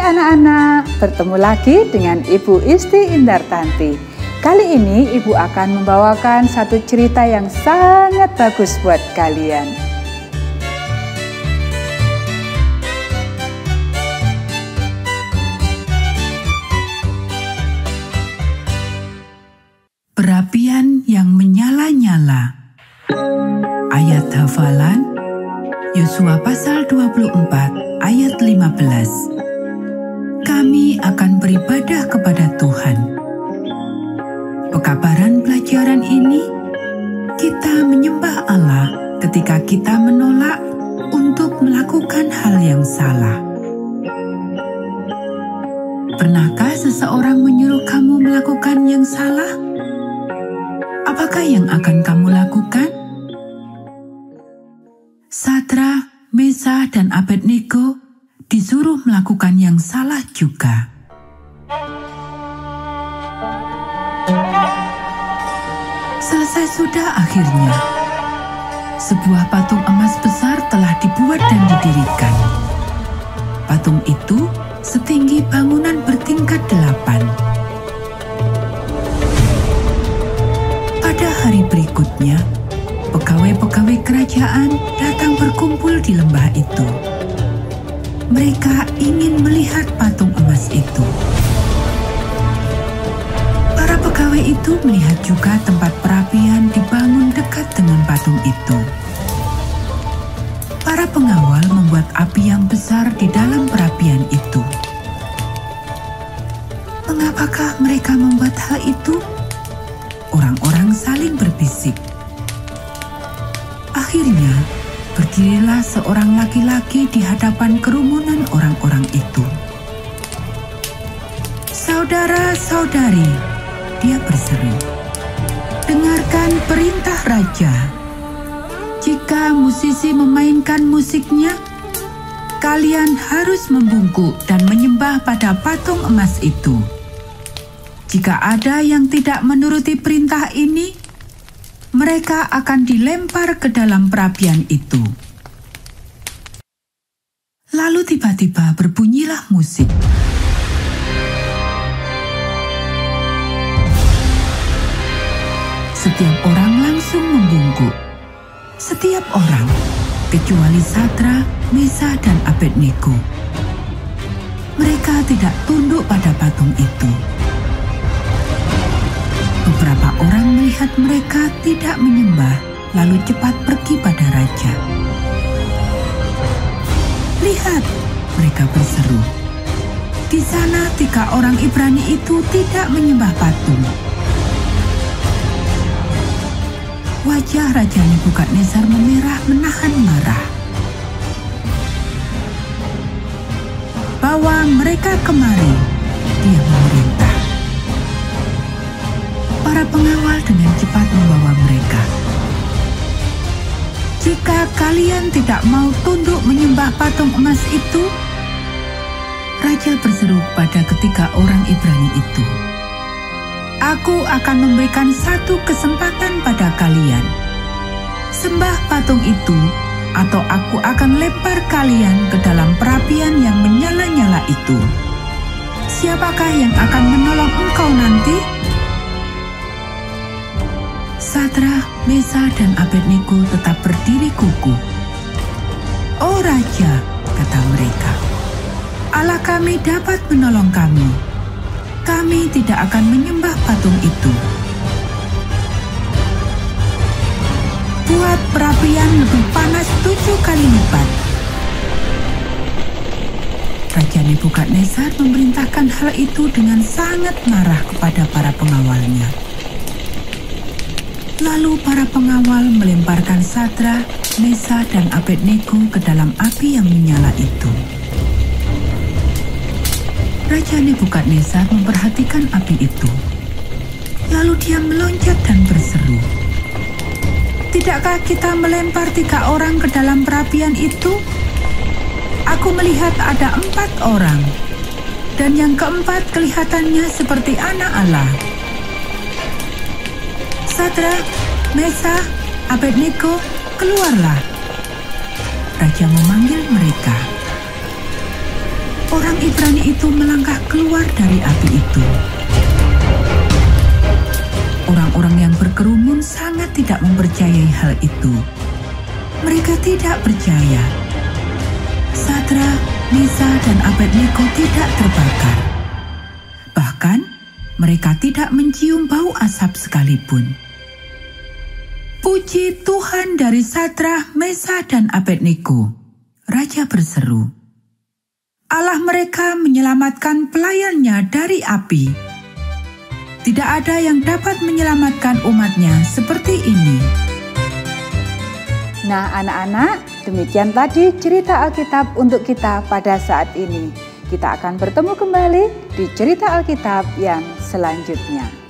anak-anak, bertemu lagi dengan Ibu Isti Indartanti. Kali ini Ibu akan membawakan satu cerita yang sangat bagus buat kalian. Perapian yang menyala-nyala. Ayat hafalan Yosua pasal 24 ayat 15. Kami akan beribadah kepada Tuhan. Pekabaran pelajaran ini, kita menyembah Allah ketika kita menolak untuk melakukan hal yang salah. Pernahkah seseorang menyuruh kamu melakukan yang salah? Apakah yang akan kamu lakukan? Sadrak, Mesakh, dan Abednego disuruh melakukan yang salah juga. Selesai sudah akhirnya. Sebuah patung emas besar telah dibuat dan didirikan. Patung itu setinggi bangunan bertingkat 8. Pada hari berikutnya, pegawai-pegawai kerajaan datang berkumpul di lembah itu. Mereka ingin melihat patung emas itu. Para pegawai itu melihat juga tempat perapian dibangun dekat dengan patung itu. Para pengawal membuat api yang besar di dalam perapian itu. Mengapakah mereka membuat hal itu? Orang-orang saling berbisik. Akhirnya, berdirilah seorang laki-laki di hadapan kerumunan orang-orang itu. "Saudara-saudari," dia berseru, "dengarkan perintah raja. Jika musisi memainkan musiknya, kalian harus membungkuk dan menyembah pada patung emas itu. Jika ada yang tidak menuruti perintah ini, mereka akan dilempar ke dalam perapian itu." Lalu tiba-tiba berbunyilah musik. Setiap orang langsung membungkuk. Setiap orang, kecuali Sadrak, Mesakh, dan Abednego. Mereka tidak tunduk pada patung itu. Beberapa orang melihat mereka tidak menyembah, lalu cepat pergi pada raja. "Lihat," mereka berseru, "di sana 3 orang Ibrani itu tidak menyembah patung." Wajah Raja Nebukadnezar memerah menahan marah. "Bawa mereka kemari," dia memerintah. Para pengawal dengan cepat membawa mereka. "Jika kalian tidak mau tunduk menyembah patung emas itu," raja berseru pada ketiga orang Ibrani itu, "aku akan memberikan satu kesempatan pada kalian. Sembah patung itu, atau aku akan lempar kalian ke dalam perapian yang menyala-nyala itu. Siapakah yang akan menolong engkau nanti?" Sadrak, Mesakh, dan Abednego tetap berdiri kukuh. "Oh Raja," kata mereka, "Allah kami dapat menolong kami. Kami tidak akan menyembah patung itu. Buat perapian lebih panas 7 kali lipat." Raja Nebukadnezar memerintahkan hal itu dengan sangat marah kepada para pengawalnya. Lalu para pengawal melemparkan Sadrak, Mesakh, dan Abednego ke dalam api yang menyala itu. Raja Nebukadnezar memperhatikan api itu. Lalu dia meloncat dan berseru, "Tidakkah kita melempar 3 orang ke dalam perapian itu? Aku melihat ada 4 orang, dan yang keempat kelihatannya seperti anak Allah." "Sadrak, Mesakh, Abednego, keluarlah!" Raja memanggil mereka. orang Ibrani itu melangkah keluar dari api itu. Orang-orang yang berkerumun sangat tidak mempercayai hal itu. Mereka tidak percaya. Sadrak, Mesakh, dan Abednego tidak terbakar. Bahkan, mereka tidak mencium bau asap sekalipun. Puji Tuhan dari Sadrak, Mesakh, dan Abednego, raja berseru. Allah mereka menyelamatkan pelayannya dari api. Tidak ada yang dapat menyelamatkan umatnya seperti ini. Nah anak-anak, demikian tadi cerita Alkitab untuk kita pada saat ini. Kita akan bertemu kembali di cerita Alkitab yang selanjutnya.